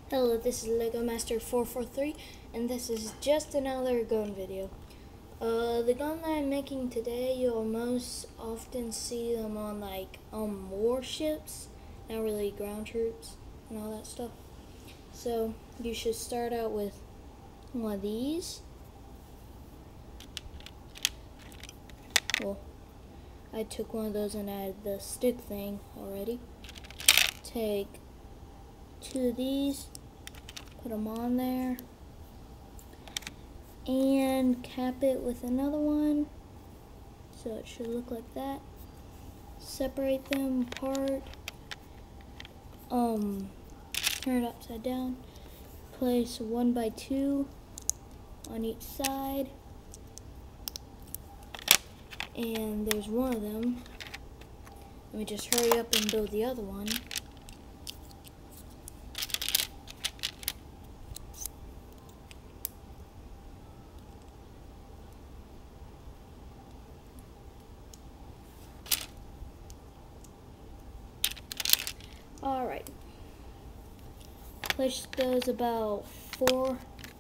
Hello, this is Lego Master 443, and this is just another gun video. The gun that I'm making today, you'll most often see them on warships, not really ground troops and all that stuff. So you should start out with one of these. Well, I took one of those and added the stick thing already. Take two of these, put them on there, and cap it with another one, so it should look like that. Separate them apart, turn it upside down, place 1x2 on each side, and there's one of them. Let me just hurry up and build the other one. Alright, place those about 4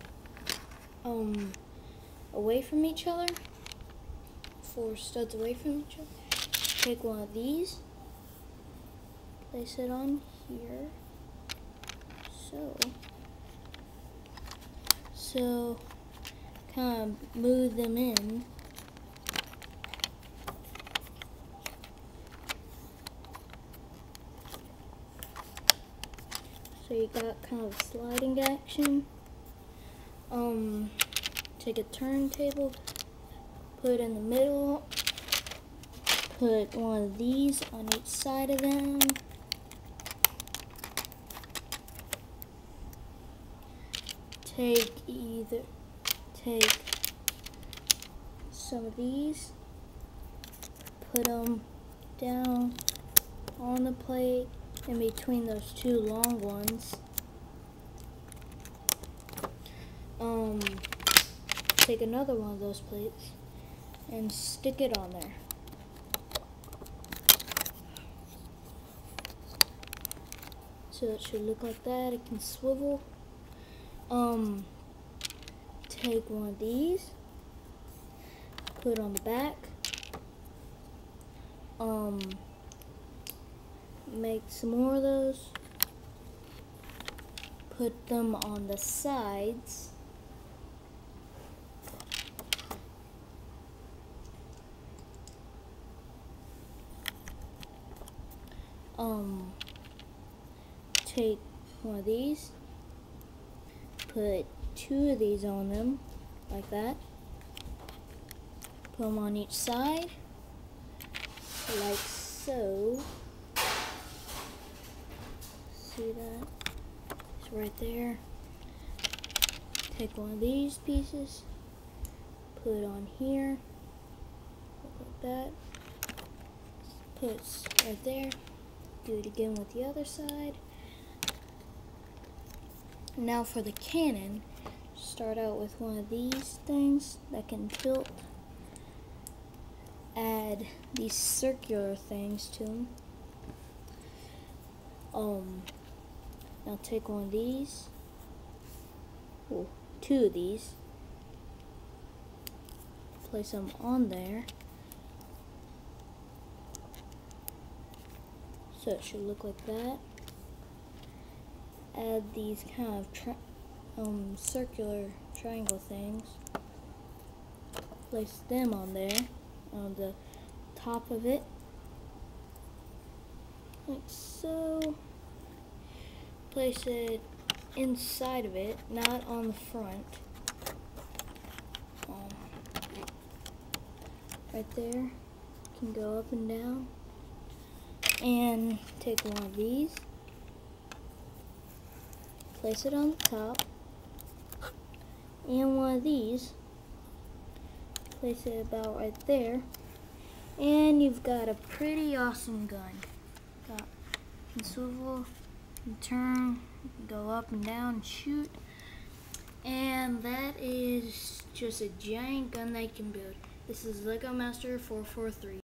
away from each other, 4 studs away from each other. Take one of these, place it on here, so kind of move them in. So you got kind of sliding action. Take a turntable, put it in the middle, put one of these on each side of them. Take some of these, put them down on the plate in between those two long ones. Take another one of those plates and stick it on there. So it should look like that. It can swivel. Take one of these, put it on the back. Make some more of those, put them on the sides, take one of these, put 2 of these on them like that, put them on each side like so. See that? It's right there. Take one of these pieces, put it on here, like that. Put it right there. Do it again with the other side. Now for the cannon, start out with one of these things that can tilt. Add these circular things to them. Now take one of these, 2 of these, place them on there, so it should look like that. Add these kind of circular triangle things, place them on there, on the top of it, like so. Place it inside of it, not on the front. Right there. Can go up and down. And take one of these, place it on the top, and one of these, place it about right there, and you've got a pretty awesome gun. You can swivel, you can turn, you can go up and down and shoot, and that is just a giant gun that you can build. This is Lego Master 443.